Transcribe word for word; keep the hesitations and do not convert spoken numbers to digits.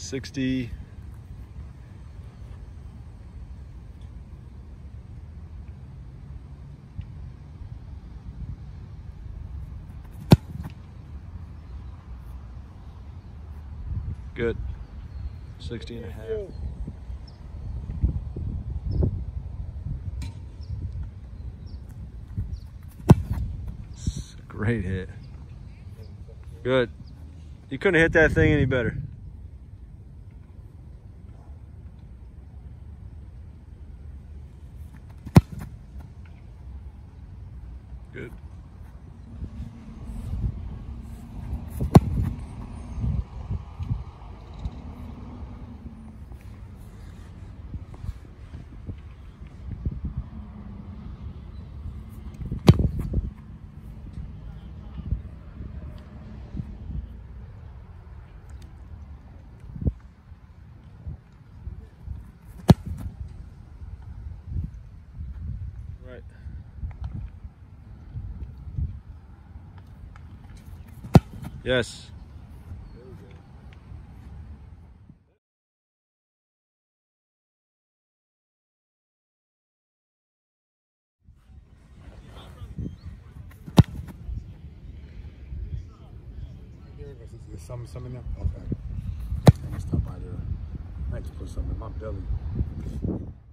sixty. Good. sixty and a half. Great hit. Good. You couldn't hit that thing any better. Good. Right. Yes. There's some, some in there? Okay. I'm gonna stop by there. I had to put something in my belly.